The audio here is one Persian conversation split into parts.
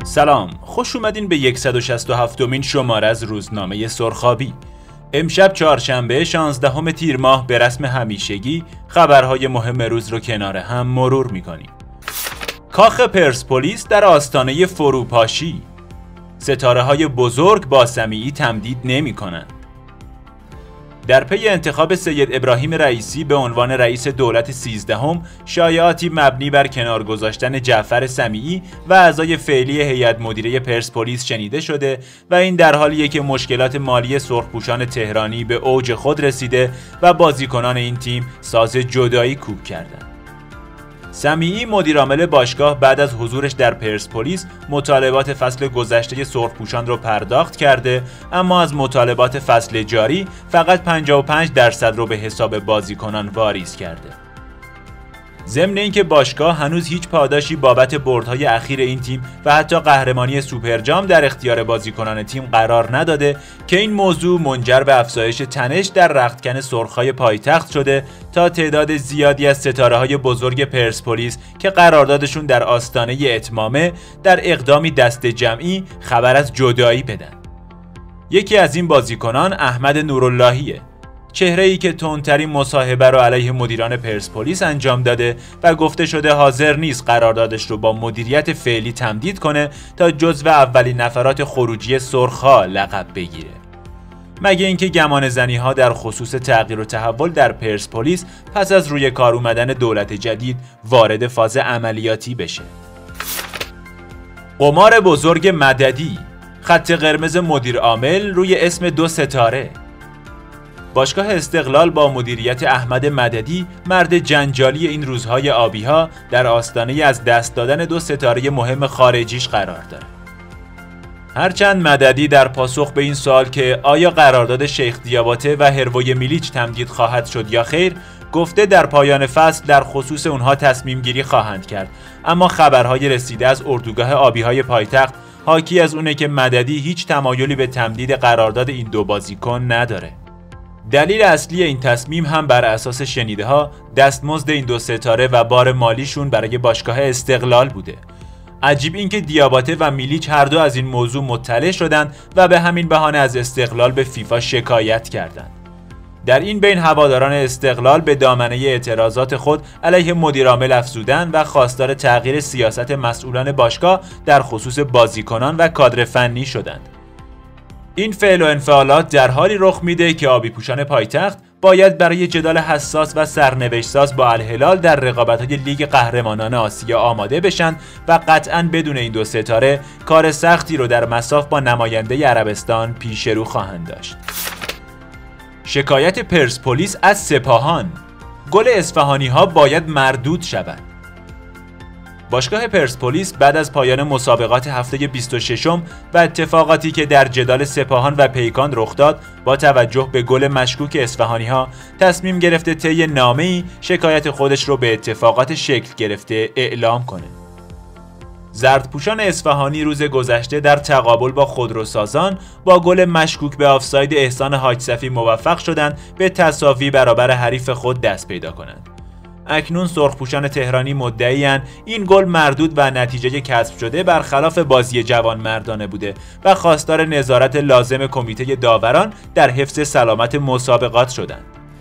سلام، خوش اومدین به 167مین شماره از روزنامه سرخابی. امشب چهارشنبه 16 تیر ماه به رسم همیشگی خبرهای مهم روز رو کنار هم مرور میکنیم. کاخ پرسپولیس در آستانه فروپاشی. ستاره های بزرگ با سمیعی تمدید نمی کنند. در پی انتخاب سید ابراهیم رئیسی به عنوان رئیس دولت 13 شایعاتی مبنی بر کنار گذاشتن جعفر سمیعی و اعضای فعلی هیئت مدیره پرسپولیس شنیده شده و این در حالیه که مشکلات مالی سرخپوشان تهرانی به اوج خود رسیده و بازیکنان این تیم ساز جدایی کوب کردند. سمیعی مدیرعامل باشگاه بعد از حضورش در پرسپولیس مطالبات فصل گذشته سرخپوشان رو پرداخت کرده، اما از مطالبات فصل جاری فقط 55% رو به حساب بازیکنان واریز کرده. ضمن اینکه باشگاه هنوز هیچ پاداشی بابت بردهای اخیر این تیم و حتی قهرمانی سوپرجام در اختیار بازیکنان تیم قرار نداده که این موضوع منجر به افزایش تنش در رختکن سرخ‌های پایتخت شده تا تعداد زیادی از ستاره‌های بزرگ پرسپولیس که قراردادشون در آستانه اتمامه در اقدامی دست جمعی خبر از جدایی بدن. یکی از این بازیکنان احمد نوراللهیه، چهره‌ای که تندترین مصاحبه رو علیه مدیران پرسپولیس انجام داده و گفته شده حاضر نیست قراردادش رو با مدیریت فعلی تمدید کنه تا جزو اولین نفرات خروجی سرخ‌ها لقب بگیره. مگه اینکه گمانه‌زنی‌ها در خصوص تغییر و تحول در پرسپولیس پس از روی کار اومدن دولت جدید وارد فاز عملیاتی بشه. قمار بزرگ مددی، خط قرمز مدیر عامل روی اسم 2 ستاره. باشگاه استقلال با مدیریت احمد مددی، مرد جنجالی این روزهای آبی‌ها، در آستانه از دست دادن 2 ستاره مهم خارجیش قرار داره. هرچند مددی در پاسخ به این سوال که آیا قرارداد شیخ دیاباته و هروی میلیچ تمدید خواهد شد یا خیر، گفته در پایان فصل در خصوص اونها تصمیم گیری خواهند کرد، اما خبرهای رسیده از اردوگاه آبی‌های پایتخت حاکی از اونه که مددی هیچ تمایلی به تمدید قرارداد این 2 بازیکن نداره. دلیل اصلی این تصمیم هم بر اساس شنیده‌ها دستمزد این 2 ستاره و بار مالیشون برای باشگاه استقلال بوده. عجیب این که دیاباته و میلیچ هر دو از این موضوع مطلع شدند و به همین بهانه از استقلال به فیفا شکایت کردند. در این بین هواداران استقلال به دامنه اعتراضات خود علیه مدیرعامل افزودند و خواستار تغییر سیاست مسئولان باشگاه در خصوص بازیکنان و کادر فنی شدند. این فعل و انفعالات در حالی رخ میده که آبی پوشان پایتخت باید برای جدال حساس و سرنوشت‌ساز با الهلال در رقابت‌های لیگ قهرمانان آسیا آماده بشن و قطعاً بدون این 2 ستاره کار سختی رو در مصاف با نماینده عربستان پیش رو خواهند داشت. شکایت پرسپولیس از سپاهان، گل اصفهانی‌ها باید مردود شود. باشگاه پرسپولیس بعد از پایان مسابقات هفته 26 و اتفاقاتی که در جدال سپاهان و پیکان رخ داد، با توجه به گل مشکوک اصفهانی‌ها تصمیم گرفته طی نامه‌ای شکایت خودش رو به اتفاقات شکل گرفته اعلام کنه. زردپوشان اصفهانی روز گذشته در تقابل با خودروسازان با گل مشکوک به آفساید احسان حاجصفی موفق شدند به تساوی برابر حریف خود دست پیدا کنند. اکنون سرخپوشان تهرانی مدعی‌اند این گل مردود و نتیجه کسب شده برخلاف بازی جوانمردانه بوده و خواستار نظارت لازم کمیته داوران در حفظ سلامت مسابقات شدند.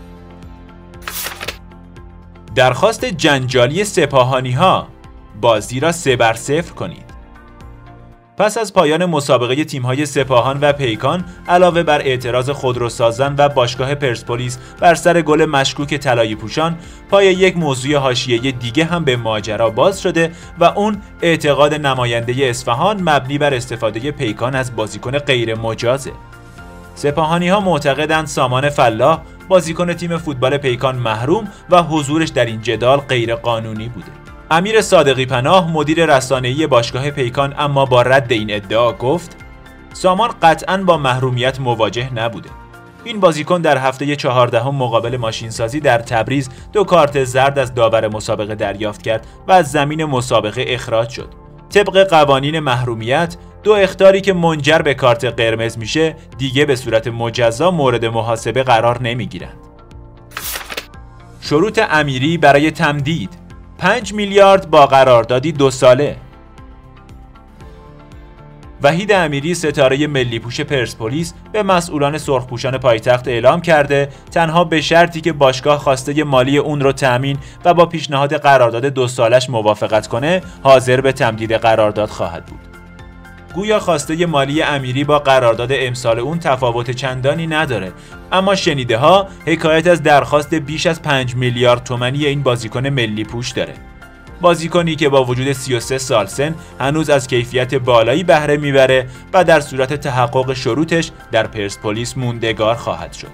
درخواست جنجالی سپاهانی‌ها، بازی را 3-0 کنید. پس از پایان مسابقه تیم‌های سپاهان و پیکان، علاوه بر اعتراض خودروسازان و باشگاه پرسپولیس بر سر گل مشکوک طلایی پوشان، پای یک موضوع حاشیه‌ای دیگه هم به ماجرا باز شده و اون اعتقاد نماینده اصفهان مبنی بر استفاده پیکان از بازیکن غیر مجازه. سپاهانی‌ها معتقدند سامان فلاح، بازیکن تیم فوتبال پیکان، محروم و حضورش در این جدال غیر قانونی بوده. امیر صادقی پناه، مدیر رسانه‌ای باشگاه پیکان، اما با رد این ادعا گفت سامان قطعاً با محرومیت مواجه نبوده. این بازیکن در هفته 14 مقابل ماشینسازی در تبریز 2 کارت زرد از داور مسابقه دریافت کرد و از زمین مسابقه اخراج شد. طبق قوانین محرومیت، 2 اخطاری که منجر به کارت قرمز میشه دیگه به صورت مجزا مورد محاسبه قرار نمیگیرند. شروط امیری برای تمدید 5 میلیارد با قراردادی 2 ساله. وحید امیری ستاره ملی پوش پرسپولیس به مسئولان سرخپوشان پایتخت اعلام کرده تنها به شرطی که باشگاه خواسته مالی اون رو تامین و با پیشنهاد قرارداد 2 سالش موافقت کنه حاضر به تمدید قرارداد خواهد بود. گویا خواسته مالی امیری با قرارداد امسال اون تفاوت چندانی نداره، اما شنیده ها حکایت از درخواست بیش از 5 میلیارد تومانی این بازیکن ملی پوش داره. بازیکنی که با وجود 33 سال سن هنوز از کیفیت بالایی بهره میبره و در صورت تحقق شروطش در پرسپولیس موندگار خواهد شد.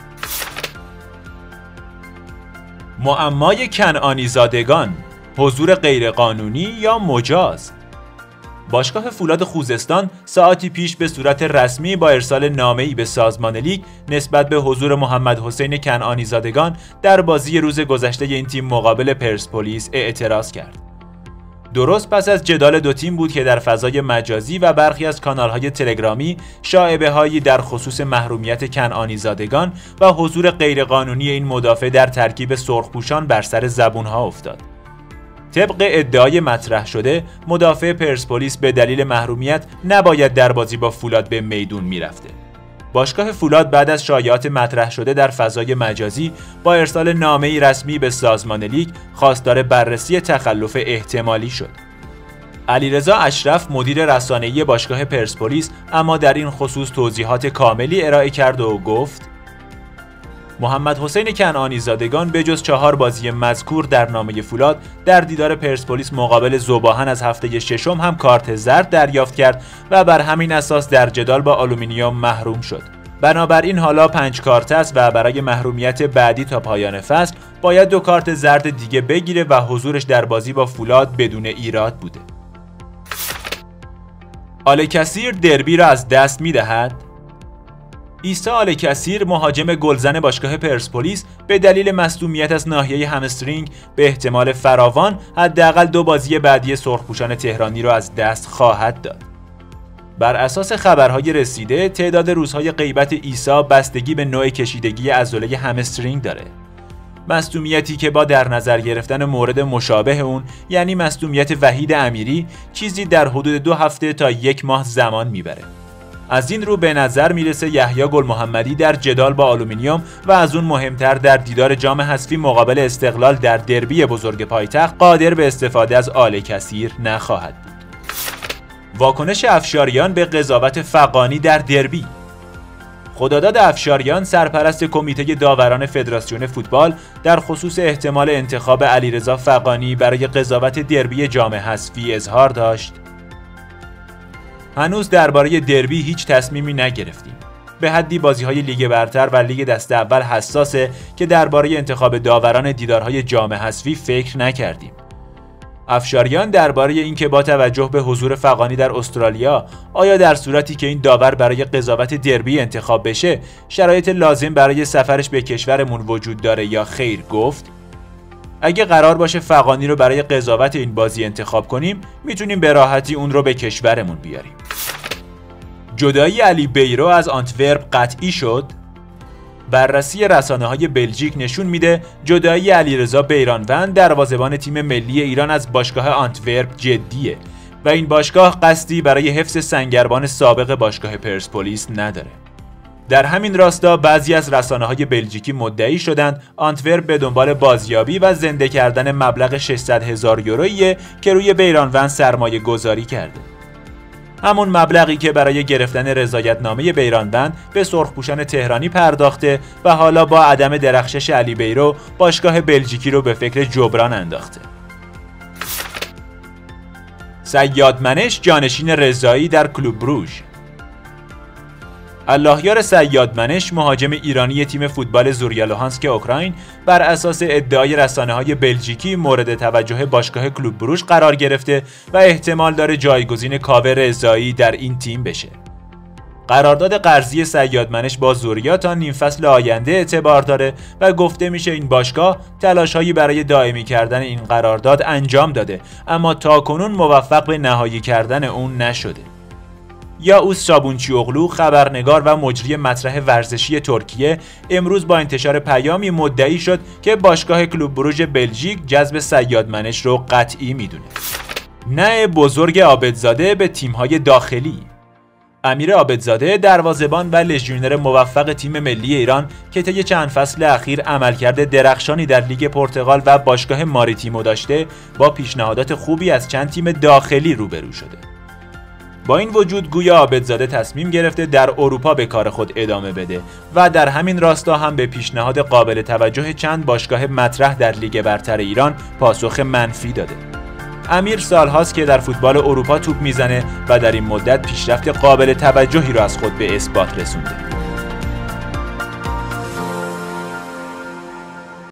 معمای کنعانی زادگان، حضور غیرقانونی یا مجاز؟ باشگاه فولاد خوزستان ساعتی پیش به صورت رسمی با ارسال نامه‌ای به سازمان لیگ نسبت به حضور محمد حسین کنعانی زادگان در بازی روز گذشته این تیم مقابل پرسپولیس اعتراض کرد. درست پس از جدال دو تیم بود که در فضای مجازی و برخی از کانال‌های تلگرامی شایعه‌هایی در خصوص محرومیت کنعانی زادگان و حضور غیرقانونی این مدافع در ترکیب سرخپوشان بر سر زبون‌ها افتاد. طبق ادعای مطرح شده، مدافع پرسپولیس به دلیل محرومیت نباید در بازی با فولاد به میدون میرفته. باشگاه فولاد بعد از شایعات مطرح شده در فضای مجازی با ارسال نامه‌ای رسمی به سازمان لیگ خواستار بررسی تخلف احتمالی شد. علیرضا اشرف مدیر رسانه‌ای باشگاه پرسپولیس اما در این خصوص توضیحات کاملی ارائه کرد و گفت: محمد حسین کنعانی زادگان به جز 4 بازی مذکور در نامه فولاد در دیدار پرسپولیس مقابل ذوباهن از هفته ششم هم کارت زرد دریافت کرد و بر همین اساس در جدال با آلومینیوم محروم شد. بنابراین حالا 5 کارت است و برای محرومیت بعدی تا پایان فصل باید 2 کارت زرد دیگه بگیره و حضورش در بازی با فولاد بدون ایراد بوده. آلکثیر دربی را از دست می‌دهد؟ عیسی آلکثیر مهاجم گلزن باشگاه پرسپولیس به دلیل مصدومیت از ناحیه همسترینگ به احتمال فراوان حداقل 2 بازی بعدی سرخپوشان تهرانی را از دست خواهد داد. بر اساس خبرهای رسیده تعداد روزهای غیبت عیسی بستگی به نوع کشیدگی عضله همسترینگ داره. مصدومیتی که با در نظر گرفتن مورد مشابه اون یعنی مصدومیت وحید امیری چیزی در حدود 2 هفته تا 1 ماه زمان میبره. از این رو به نظر میرسه یحیی گل محمدی در جدال با آلومینیوم و از اون مهمتر در دیدار جام حذفی مقابل استقلال در دربی بزرگ پایتخت قادر به استفاده از آلکثیر نخواهد بود. واکنش افشاریان به قضاوت فغانی در دربی. خداداد افشاریان سرپرست کمیته داوران فدراسیون فوتبال در خصوص احتمال انتخاب علیرضا فغانی برای قضاوت دربی جام حذفی اظهار داشت: هنوز درباره دربی هیچ تصمیمی نگرفتیم. به حدی بازی‌های لیگ برتر و لیگ دسته اول حساسه که درباره انتخاب داوران دیدارهای جام حذفی فکر نکردیم. افشاریان درباره اینکه با توجه به حضور فغانی در استرالیا آیا در صورتی که این داور برای قضاوت دربی انتخاب بشه شرایط لازم برای سفرش به کشورمون وجود داره یا خیر گفت: اگه قرار باشه فغانی رو برای قضاوت این بازی انتخاب کنیم میتونیم به راحتی اون رو به کشورمون بیاریم. جدایی علی بیرو از آنتورپ قطعی شد. بررسی رسانه‌های بلژیک نشون میده جدایی علیرضا بیرانوند دروازه‌بان تیم ملی ایران از باشگاه آنتورپ جدیه و این باشگاه قصدی برای حفظ سنگربان سابق باشگاه پرسپولیس نداره. در همین راستا بعضی از رسانه‌های بلژیکی مدعی شدند آنتورپ به دنبال بازیابی و زنده کردن مبلغ 600,000 یورویی که روی بیرانوند سرمایه گذاری کرده. همون مبلغی که برای گرفتن رضایتنامه بیرانوند به سرخپوشان تهرانی پرداخته و حالا با عدم درخشش علی بیرو باشگاه بلژیکی رو به فکر جبران انداخته. صیاد منش جانشین رضایی در کلوب بروژ. اللهیار صیاد منش مهاجم ایرانی تیم فوتبال زوریا لوهانسک اوکراین بر اساس ادعای رسانه‌های بلژیکی مورد توجه باشگاه کلوب بروژ قرار گرفته و احتمال داره جایگزین کاوه رضایی در این تیم بشه. قرارداد قرضی صیاد منش با زوریا تا نیم فصل آینده اعتبار داره و گفته میشه این باشگاه تلاش‌هایی برای دائمی کردن این قرارداد انجام داده اما تاکنون موفق به نهایی کردن اون نشده. یائوس صابونچیوغلو خبرنگار و مجری مطرح ورزشی ترکیه امروز با انتشار پیامی مدعی شد که باشگاه کلوب بروژ بلژیک جذب صیاد منش رو قطعی میدونه. نه بزرگ عابدزاده به تیم‌های داخلی. امیر عابدزاده دروازه‌بان و لژیونر موفق تیم ملی ایران که طی چند فصل اخیر عملکرد درخشانی در لیگ پرتغال و باشگاه ماریتیمو داشته، با پیشنهادات خوبی از چند تیم داخلی روبرو شده. با این وجود گویا عابدزاده تصمیم گرفته در اروپا به کار خود ادامه بده و در همین راستا هم به پیشنهاد قابل توجه چند باشگاه مطرح در لیگ برتر ایران پاسخ منفی داده. امیر سالهاست که در فوتبال اروپا توپ میزنه و در این مدت پیشرفت قابل توجهی را از خود به اثبات رسونده.